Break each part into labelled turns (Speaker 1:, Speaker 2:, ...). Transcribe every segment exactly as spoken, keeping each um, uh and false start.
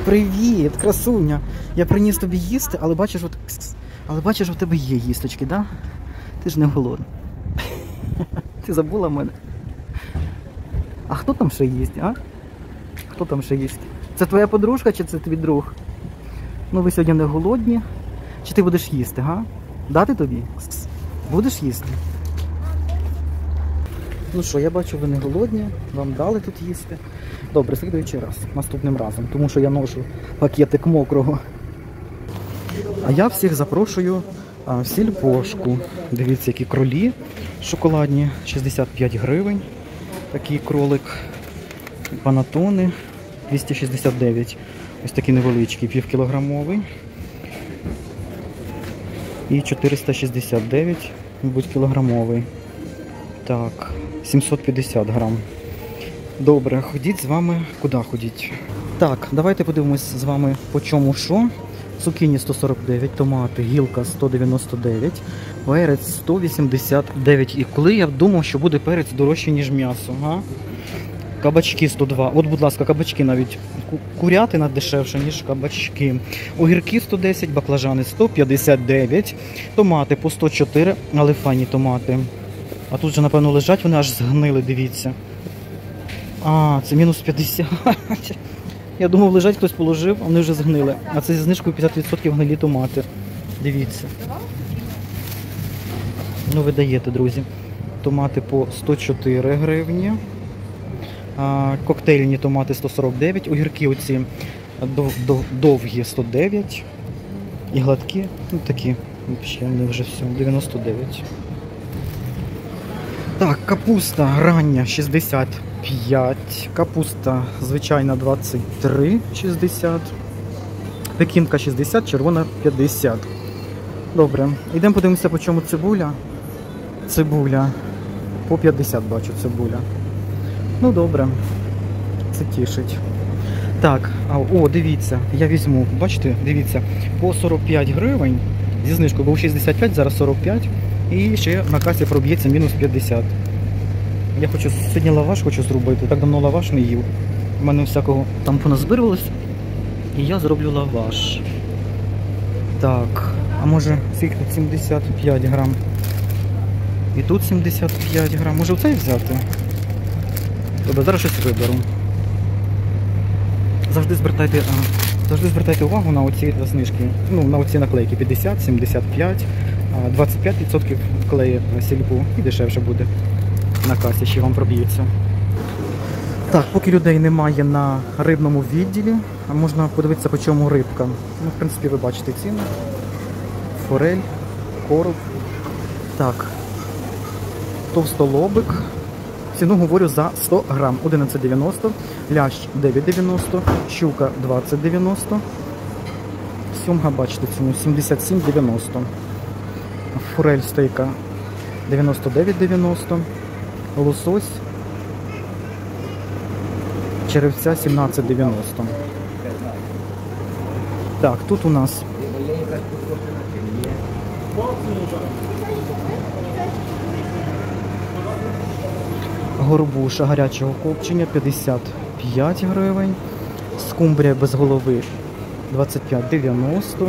Speaker 1: Привіт, красуня. Я приніс тобі їсти, але бачиш, от... але бачиш, у тебе є їсточки, да? Ти ж не голодна. Ти забула мене? А хто там ще їсть, а? Хто там ще їсть? Це твоя подружка чи це твій друг? Ну ви сьогодні не голодні. Чи ти будеш їсти, га? Дати тобі? Будеш їсти? Ну що, я бачу, ви не голодні, вам дали тут їсти. Добре, слідуючий раз, наступним разом, тому що я ношу пакетик мокрого. А я всіх запрошую а, в сільпошку. Дивіться, які кролі шоколадні, шістдесят п'ять гривень. Такий кролик, панатони, двісті шістдесят дев'ять. Ось такий невеличкий, півкілограмовий. І чотириста шістдесят дев'ять, мабуть, кілограмовий. Так, сімсот п'ятдесят грам. Добре, ходіть з вами, куди ходіть? Так, давайте подивимось з вами по чому що. Цукіні сто сорок дев'ять, томати, гілка сто дев'яносто дев'ять, перець сто вісімдесят дев'ять. І коли я думав, що буде перець дорожче, ніж м'ясо, га? Кабачки сто два. От, будь ласка, кабачки навіть. Курятина дешевше, ніж кабачки. Огірки сто десять, баклажани сто п'ятдесят дев'ять, томати по сто чотири, але файні томати. А тут же, напевно, лежать, вони аж згнили, дивіться. А, це мінус п'ятдесят. Я думав, лежать, хтось положив, а вони вже згнили. А це зі знижкою п'ятдесят відсотків гнилі томати. Дивіться. Ну, ви даєте, друзі. Томати по сто чотири гривні. А, коктейльні томати сто сорок дев'ять. Огірки оці дов, дов, довгі сто дев'ять. І гладкі, ну такі, взагалі, вони вже все, дев'яносто дев'ять. Так, капуста рання шістдесят п'ять, капуста звичайна двадцять три шістдесят, пекінка шістдесят, червона п'ятдесят. Добре, йдемо подивимося, по чому цибуля. Цибуля по п'ятдесят, бачу, цибуля. Ну добре, це тішить. Так, а, о, дивіться, я візьму, бачите, дивіться, по сорок п'ять гривень, зі знижкою був шістдесят п'ять, зараз сорок п'ять. І ще на касі проб'ється мінус п'ятдесят. Я хочу сьогодні лаваш хочу зробити. Так давно лаваш не їв. У мене всякого там поназбирувалось. І я зроблю лаваш. Так, а може скільки тут сімдесят п'ять грам. І тут сімдесят п'ять грам. Може оцей взяти? Добре, зараз щось виберу. Завжди звертайте, а, завжди звертайте увагу на оці знижки. Ну, на оці наклейки п'ятдесят, сімдесят п'ять. двадцять п'ять відсотків вклеє сільпу і дешевше буде на касі, ще вам проб'ється. Так, поки людей немає на рибному відділі, можна подивитися, по чому рибка. Ну, в принципі, ви бачите ціни. Форель, короб. Так, товстолобик. Ціну говорю за сто грам, одинадцять дев'яносто, лящ дев'ять дев'яносто, щука двадцять дев'яносто. Сьомга, бачите ціну, сімдесят сім дев'яносто. Форель стейка дев'яносто дев'ять дев'яносто, лосось, черевця сімнадцять дев'яносто. Так, тут у нас горбуша гарячого копчення п'ятдесят п'ять гривень, скумбрія без голови двадцять п'ять дев'яносто.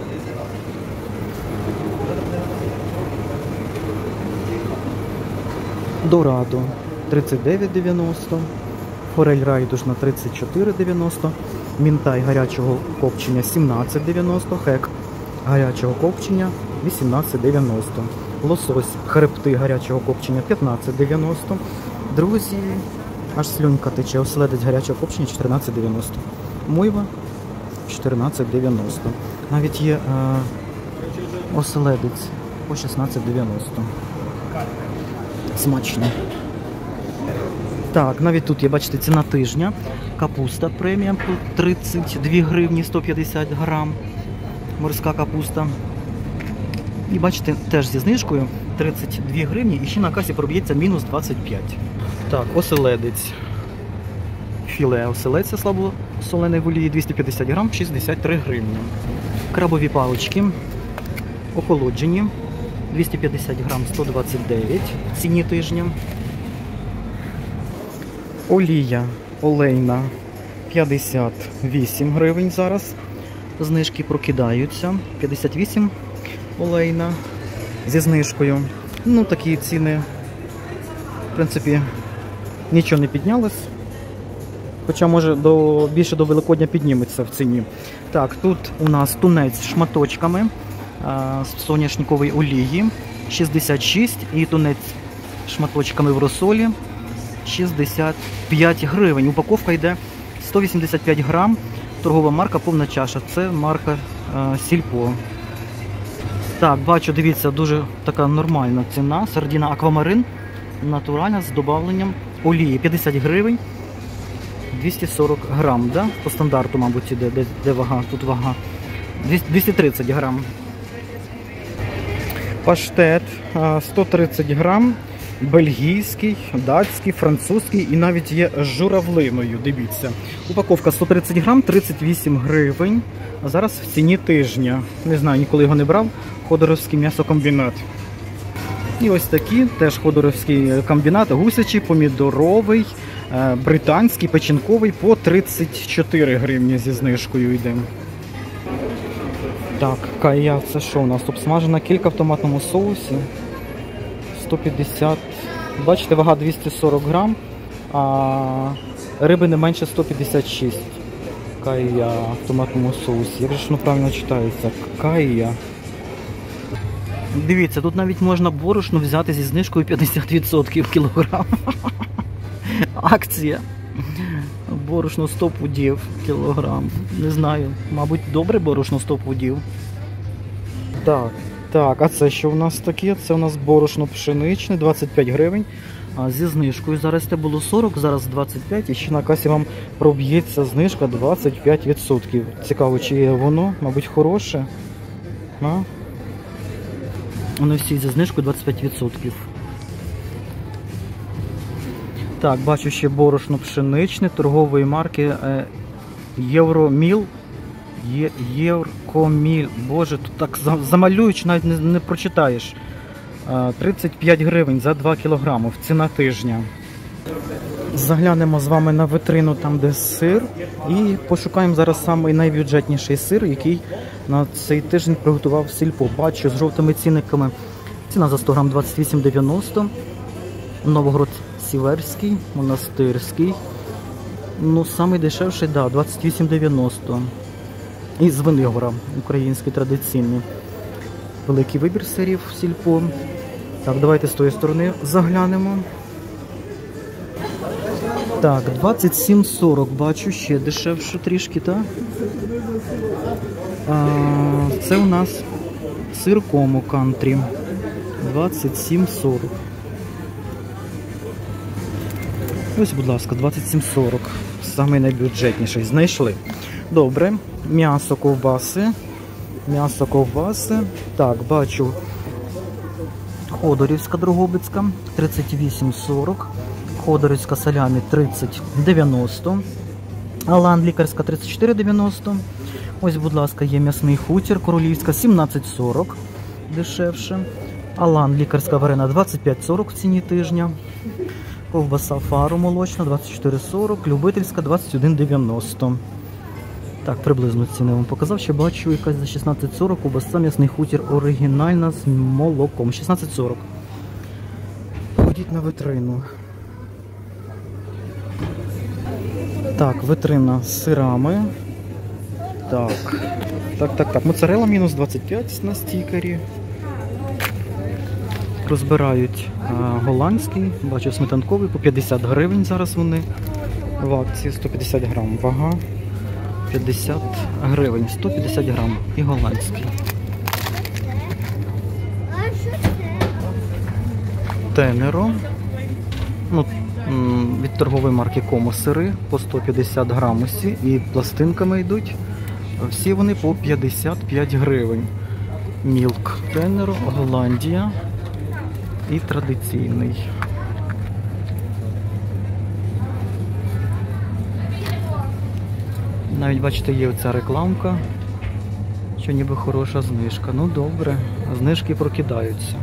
Speaker 1: Дорадо тридцять дев'ять дев'яносто, форель райдужна тридцять чотири дев'яносто, мінтай гарячого копчення сімнадцять дев'яносто, хек гарячого копчення вісімнадцять дев'яносто, лосось хребти гарячого копчення п'ятнадцять дев'яносто. Друзі, аж слюнька тече, оселедець гарячого копчення чотирнадцять дев'яносто, мойва чотирнадцять дев'яносто. Навіть є е, оселедець по шістнадцять дев'яносто. Смачно. Так, навіть тут є, бачите, ціна тижня. Капуста преміум по тридцять дві гривні сто п'ятдесят грам. Морська капуста. І бачите, теж зі знижкою тридцять дві гривні і ще на касі проб'ється мінус двадцять п'ять. Так, оселедець. Філе оселедця слабосоленої в олії двісті п'ятдесят грам, шістдесят три гривні. Крабові палички охолоджені. двісті п'ятдесят грам, сто двадцять дев'ять в ціні тижня. Олія олейна п'ятдесят вісім гривень зараз. Знижки прокидаються. п'ятдесят вісім олейна зі знижкою. Ну, такі ціни, в принципі, нічого не піднялось. Хоча, може, до, більше до Великодня підніметься в ціні. Так, тут у нас тунець з шматочками а, з соняшникової олії шістдесят шість і тунець з шматочками в розсолі шістдесят п'ять гривень. Упаковка йде сто вісімдесят п'ять грам. Торгова марка повна чаша. Це марка а, Сільпо. Так, бачу, дивіться, дуже така нормальна ціна. Сардіна аквамарин натуральна з додавленням олії. п'ятдесят гривень. двісті сорок грам, да? По стандарту, мабуть, іде, де, де вага, тут вага. двісті тридцять грам. Паштет сто тридцять грам, бельгійський, датський, французький і навіть є з журавлиною, дивіться. Упаковка сто тридцять грам, тридцять вісім гривень, а зараз в ціні тижня. Не знаю, ніколи його не брав. Ходоровський м'ясокомбінат. І ось такі, теж ходоровський комбінат, гусячий, помідоровий, британський, печінковий по тридцять чотири гривні зі знижкою йде. Так, кая, це що у нас? Обсмажена кілька в томатному соусі. сто п'ятдесят. Бачите, вага двісті сорок грам, а риби не менше сто п'ятдесят шість. Кая в томатному соусі. Як же ж воно правильно читається? Кая. Дивіться, тут навіть можна борошно взяти зі знижкою п'ятдесят відсотків кілограм. Акція. Борошно сто пудів кілограм. Не знаю, мабуть, добре борошно сто пудів. Так, так, а це що у нас таке? Це у нас борошно пшеничне, двадцять п'ять гривень. А зі знижкою зараз це було сорок, зараз двадцять п'ять, і ще на касі вам проб'ється знижка двадцять п'ять відсотків. Цікаво, чи є воно, мабуть, хороше. А? Вони всі зі знижкою двадцять п'ять відсотків. Так, бачу ще борошно пшеничне торгової марки Євроміл. Є, Єврокоміль. Боже, тут так замалюють, навіть не, не прочитаєш. тридцять п'ять гривень за два кілограми. Ціна тижня. Заглянемо з вами на витрину, там де сир. І пошукаємо зараз самий найбюджетніший сир, який на цей тиждень приготував Сільпо. Бачу з жовтими цінниками. Ціна за сто грам двадцять вісім дев'яносто. Новогрод Сіверський, монастирський. Ну, самий дешевший, да, двадцять вісім дев'яносто. І з Винигора, український традиційний. Великий вибір сирів Сільпо. Так, давайте з тої сторони заглянемо. Так, двадцять сім сорок, бачу, ще дешевше трішки, так? А, це у нас сир Комо Кантрі. двадцять сім сорок. Ось, будь ласка, двадцять сім сорок. Самий найбюджетніший. Знайшли. Добре. М'ясо ковбаси. М'ясо ковбаси. Так, бачу. Ходорівська Дрогобицька. тридцять вісім сорок. Ходорівська салямі тридцять дев'яносто. Алан лікарська тридцять чотири дев'яносто. Ось, будь ласка, є м'ясний хутір. Королівська сімнадцять сорок. Дешевше. Алан лікарська варена двадцять п'ять сорок в ціні тижня. Ковбаса Фару молочна двадцять чотири сорок, любительська двадцять один дев'яносто. Так, приблизно ціни вам показав. Ще бачу якась за шістнадцять сорок, ковбаса м'ясний хутір оригінальна з молоком. шістнадцять сорок. Ходіть на витрину. Так, витрина з сирами. Так, так, так, так. Моцарелла мінус двадцять п'ять на стікері. Розбирають а, голландський, бачу сметанковий, по п'ятдесят гривень зараз вони в акції, сто п'ятдесят грам, вага п'ятдесят гривень, сто п'ятдесят грам і голландський. Тенеро, ну, від торгової марки Комо сири по сто п'ятдесят грам усі і пластинками йдуть, всі вони по п'ятдесят п'ять гривень. Мілк Тенеро, Голландія. І традиційний. Навіть, бачите, є оця рекламка, що ніби хороша знижка. Ну добре, знижки прокидаються.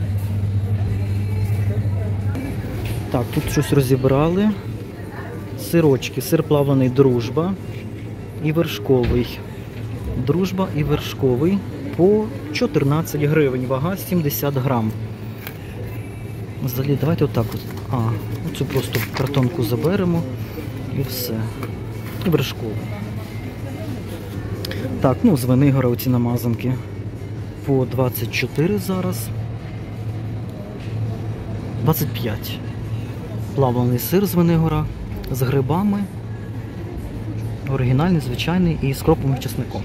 Speaker 1: Так, тут щось розібрали. сирочки. Сир плавлений Дружба і вершковий. Дружба і вершковий по чотирнадцять гривень, вага сімдесят грам. Взагалі, давайте отак от. А, цю просто картонку заберемо і все. Вершковий. Так, ну, з Венигора оці намазанки по двадцять чотири зараз. двадцять п'ять. Плавлений сир з Венигора, з грибами. Оригінальний, звичайний і з кропом і чесником.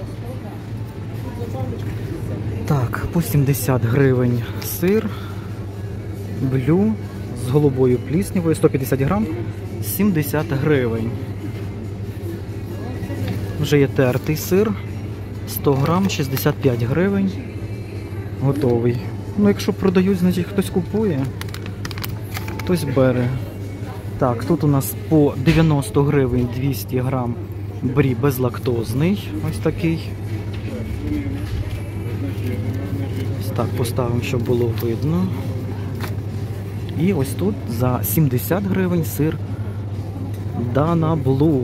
Speaker 1: Так, по сімдесят гривень сир. Блю з голубою пліснявою, сто п'ятдесят грам, сімдесят гривень. Вже є тертий сир, сто грам, шістдесят п'ять гривень. Готовий. Ну, якщо продають, значить хтось купує, хтось бере. Так, тут у нас по дев'яносто гривень двісті грам брі безлактозний. Ось такий. Ось так поставимо, щоб було видно. І ось тут за сімдесят гривень сир Dana Blue.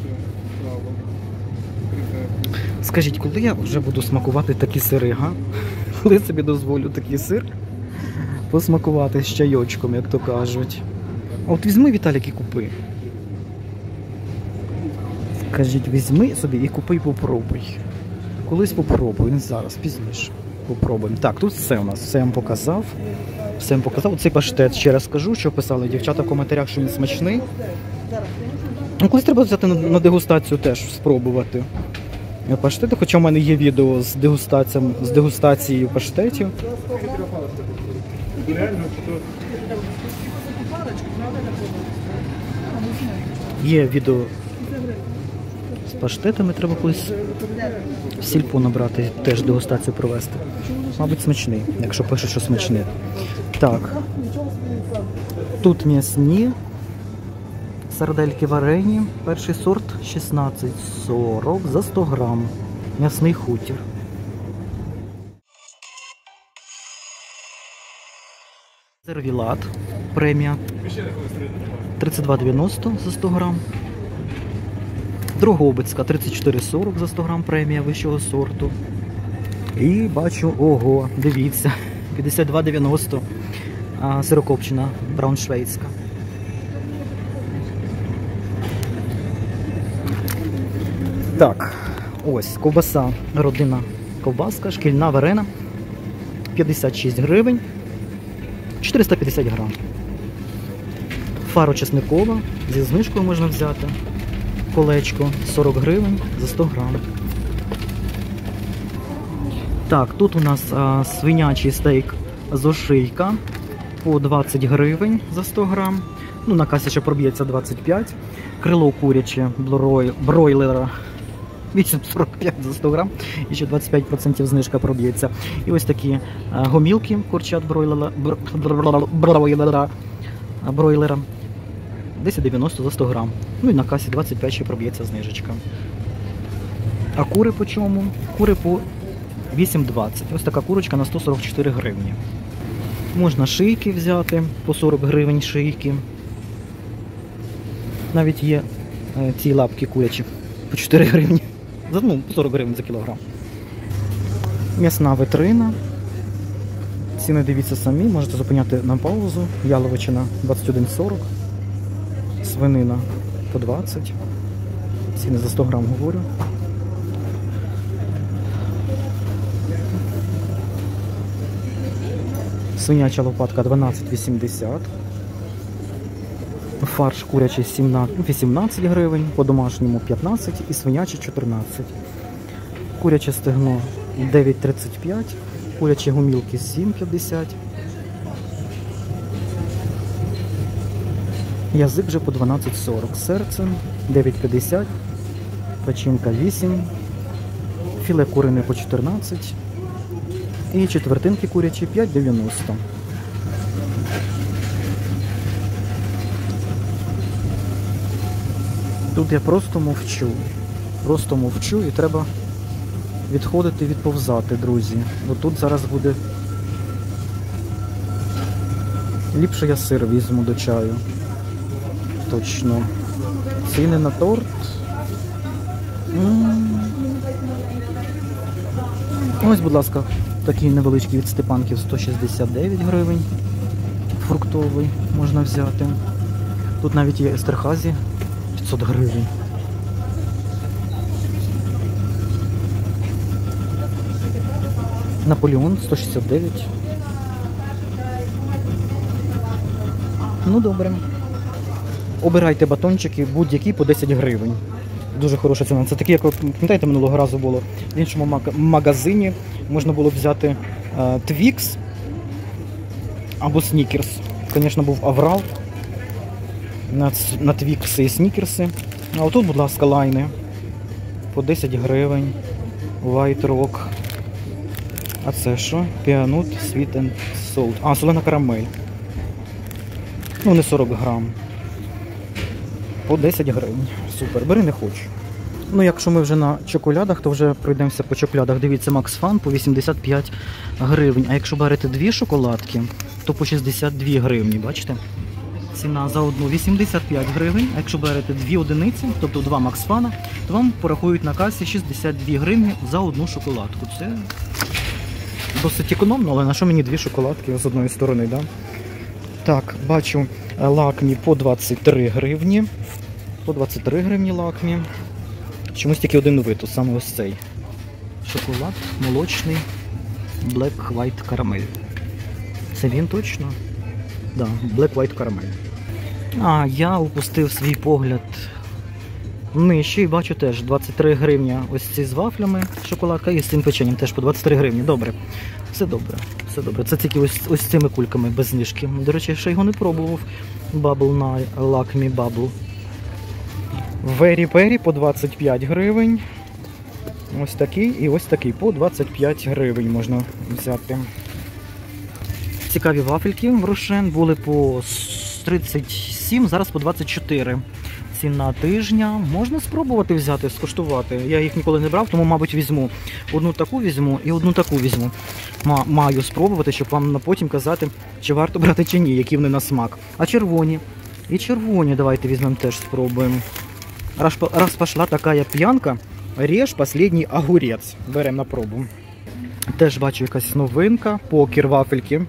Speaker 1: Скажіть, коли я вже буду смакувати такі сири, га? Коли собі дозволю такий сир посмакувати з чайочком, як то кажуть. А от візьми, Віталік, і купи. Скажіть, візьми собі і купи, і попробуй. Колись попробуй, не зараз, пізніше. Попробуємо. Так, тут все у нас, все я вам показав. Все вам показав. Оцей паштет, ще раз скажу, що писали дівчата в коментарях, що він смачний. Ну, колись треба взяти на, на дегустацію теж, спробувати. Паштети, хоча в мене є відео з дегустацією, з дегустацією паштетів. Є відео з паштетами, треба колись в сільпо набрати, теж дегустацію провести. Мабуть, смачний, якщо пишуть, що смачний. Так, тут м'ясні сардельки варені, перший сорт шістнадцять сорок за сто грам. М'ясний хутір. Сервілат премія тридцять два дев'яносто за сто грам. Дрогобицька тридцять чотири сорок за сто грам премія вищого сорту. І бачу, ого, дивіться, п'ятдесят два дев'яносто сирокопчена брауншвейцька. Так, ось ковбаса родинна ковбаска, шкільна варена, п'ятдесят шість гривень, чотириста п'ятдесят грам. Фаро чесникова, зі знижкою можна взяти. Колечко сорок гривень за сто грам. Так, тут у нас а, свинячий стейк з ошийка по двадцять гривень за сто грам. Ну, на касі ще проб'ється двадцять п'ять. Крило куряче бройлера вісім сорок п'ять за сто грам. І ще двадцять п'ять відсотків знижка проб'ється. І ось такі а, гомілки курчат бройлера, бройлера, бройлера десять дев'яносто за сто грам. Ну і на касі двадцять п'ять ще проб'ється знижечка. А кури по чому? Кури по вісім двадцять. Ось така курочка на сто сорок чотири гривні. Можна шийки взяти по сорок гривень шийки. Навіть є е, ці лапки курячі по чотири гривні. Ну, по сорок гривень за кілограм. М'ясна витрина. Ціни дивіться самі, можете зупиняти на паузу. Яловичина двадцять один сорок. Свинина по двадцять. Ціни за сто грам говорю. Свиняча лопатка дванадцять вісімдесят. Фарш курячий вісімнадцять гривень, по-домашньому п'ятнадцять і свинячий чотирнадцять. Куряче стегно дев'ять тридцять п'ять, курячі гомілки сім п'ятдесят. Язик вже по дванадцять сорок. Серце дев'ять п'ятдесят, печінка вісім, філе курине по чотирнадцять і четвертинки курячі п'ять дев'яносто. Тут я просто мовчу. Просто мовчу і треба відходити, відповзати, друзі. Бо тут зараз буде... Ліпше я сир візьму до чаю. Точно. Ціни на торт. М. Ось, будь ласка, такий невеличкий від Степанків, сто шістдесят дев'ять гривень. Фруктовий можна взяти. Тут навіть є Естерхазі, п'ятсот гривень. Наполеон сто шістдесят дев'ять. Ну добре. Обирайте батончики будь-які по десять гривень. Дуже хороша ціна. Це такі, як, пам'ятаєте, минулого разу було в іншому магазині. Можна було б взяти е, Твікс або Снікерс. Звісно, був аврал на, на Твікси і Снікерси. А отут, будь ласка, лайни по десять гривень. White Rock. А це що? Піанут Sweet and Salt. А, солена карамель. Ну, не сорок грам. По десять гривень. Супер. Бери, не хочу. Ну, якщо ми вже на чоколядах, то вже пройдемося по чоколядах. Дивіться, Max Fun по вісімдесят п'ять гривень. А якщо берете дві шоколадки, то по шістдесят дві гривні, бачите? Ціна за одну вісімдесят п'ять гривень. А якщо берете дві одиниці, тобто два Max Fun, то вам порахують на касі шістдесят дві гривні за одну шоколадку. Це досить економно, але на що мені дві шоколадки з одної сторони, да? Так, бачу лакмі по двадцять три гривні. По двадцять три гривні лакмі. Чомусь тільки один вид, саме ось цей. Шоколад молочний Black White Caramel. Це він точно? Так, да, Black White Caramel. А, я упустив свій погляд нижче і бачу теж двадцять три гривні ось ці з вафлями шоколадка і з цим печенням теж по двадцять три гривні. Добре. Все добре. Все добре. Це тільки ось, ось цими кульками без знижки. До речі, я ще його не пробував. Bubble на Lakme Bubble. Very Berry по двадцять п'ять гривень. Ось такий і ось такий по двадцять п'ять гривень можна взяти. Цікаві вафельки в Рошен були по тридцять сім, зараз по двадцять чотири. Ціна тижня. Можна спробувати взяти, скуштувати. Я їх ніколи не брав, тому, мабуть, візьму. Одну таку візьму і одну таку візьму. Маю спробувати, щоб вам потім казати, чи варто брати, чи ні, які вони на смак. А червоні? І червоні давайте візьмемо, теж спробуємо. Раз, раз пошла така п'янка, ріж останній огурець. Беремо на пробу. Теж бачу якась новинка. Покер вафельки.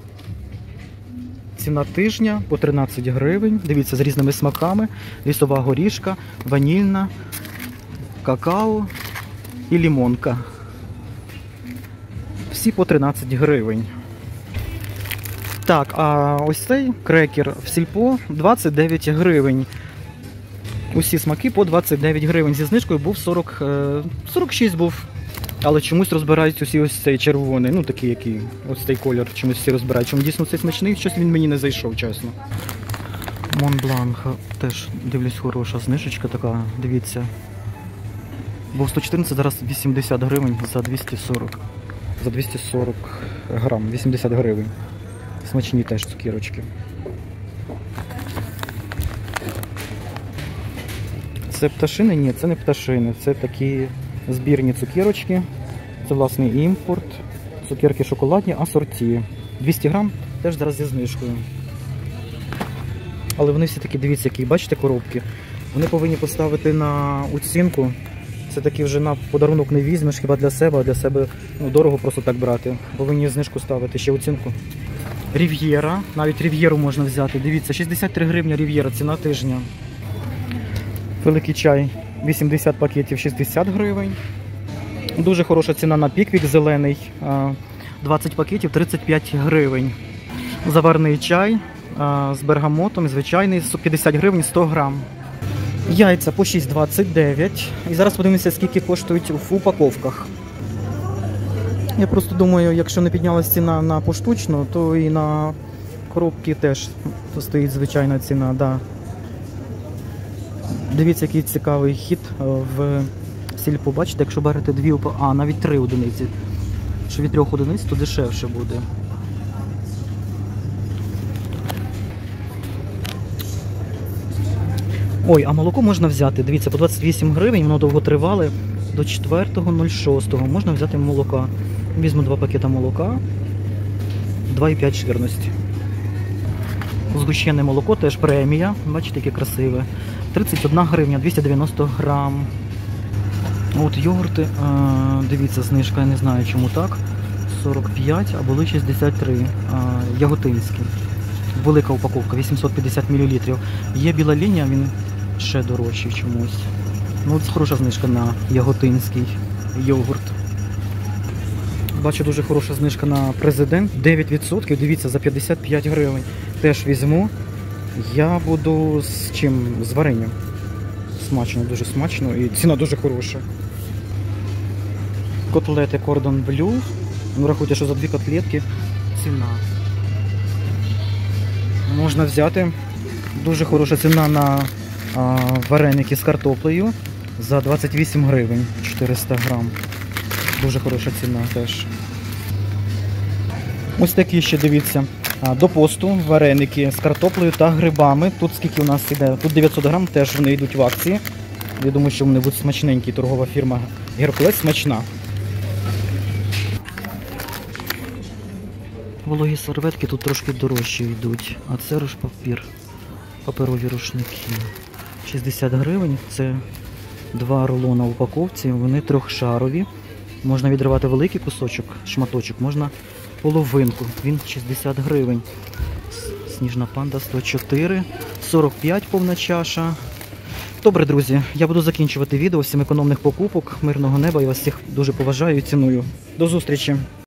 Speaker 1: Ціна тижня по тринадцять гривень. Дивіться, з різними смаками. Лісова горішка, ванільна, какао і лімонка. Всі по тринадцять гривень. Так, а ось цей крекер в Сільпо двадцять дев'ять гривень. Усі смаки по двадцять дев'ять гривень. Зі знижкою був сорок, сорок шість був. Але чомусь розбирають усі ось цей червоний, ну такий, який, ось цей колір, чомусь всі розбирають. Чому дійсно цей смачний, щось він мені не зайшов, чесно. Монблан, теж, дивлюсь, хороша знижечка така, дивіться. Був сто чотирнадцять, зараз вісімдесят гривень за двісті сорок. За двісті сорок грам, вісімдесят гривень. Смачні теж цукірочки. Це пташини? Ні, це не пташини, це такі збірні цукірочки. Це, власне, імпорт. Цукерки шоколадні, асорті. двісті грам, теж зараз зі знижкою. Але вони всі такі, дивіться, які, бачите, коробки? Вони повинні поставити на оцінку. Це такі вже на подарунок не візьмеш, хіба для себе, а для себе ну, дорого просто так брати. Повинні знижку ставити, ще оцінку. Рів'єра, навіть Рів'єру можна взяти. Дивіться, шістдесят три гривні Рів'єра, ціна тижня. Великий чай, вісімдесят пакетів, шістдесят гривень. Дуже хороша ціна на Піквік зелений, двадцять пакетів, тридцять п'ять гривень. Заварний чай з бергамотом, звичайний, п'ятдесят гривень, сто грам. Яйця по шість двадцять дев'ять. І зараз подивимося, скільки коштують в упаковках. Я просто думаю, якщо не піднялась ціна на поштучну, то і на коробки теж стоїть звичайна ціна. Да. Дивіться, який цікавий хід в Сільпо. Бачите, якщо берете дві, а навіть три одиниці. Якщо від трьох одиниць, то дешевше буде. Ой, а молоко можна взяти, дивіться, по двадцять вісім гривень, воно довго тривале, до четвертого шостого можна взяти молока. Візьму два пакета молока, два і п'ять жирності. Згущене молоко, теж премія, бачите, яке красиве. тридцять одна гривня, двісті дев'яносто грам. От йогурти, а, дивіться, знижка, я не знаю чому так. сорок п'ять, а були шістдесят три. А, яготинські. Велика упаковка, вісімсот п'ятдесят мілілітрів. Є біла лінія, він ще дорожчий чомусь. Ну, от хороша знижка на яготинський йогурт. Бачу, дуже хороша знижка на Президент. дев'ять відсотків, дивіться, за п'ятдесят п'ять гривень. Теж візьму. Я буду з чим? З варенням. Смачно, дуже смачно і ціна дуже хороша. Котлети Cordon Bleu. Ну, рахуйте, що за дві котлетки ціна. Можна взяти. Дуже хороша ціна на а, вареники з картоплею за двадцять вісім гривень, чотириста грам. Дуже хороша ціна теж. Ось такі ще, дивіться, до посту вареники з картоплею та грибами. Тут скільки у нас іде? Тут дев'ятсот грам, теж вони йдуть в акції. Я думаю, що вони будуть смачненькі. Торгова фірма Геркулес смачна. Вологі серветки тут трошки дорожчі йдуть, а це рушпапір, паперові рушники. шістдесят гривень, це два рулона в упаковці, вони трьохшарові. Можна відривати великий кусочок, шматочок, можна половинку, він шістдесят гривень. Сніжна панда сто чотири, сорок п'ять повна чаша. Добре, друзі, я буду закінчувати відео. Всім економних покупок, мирного неба, я вас всіх дуже поважаю і ціную. До зустрічі!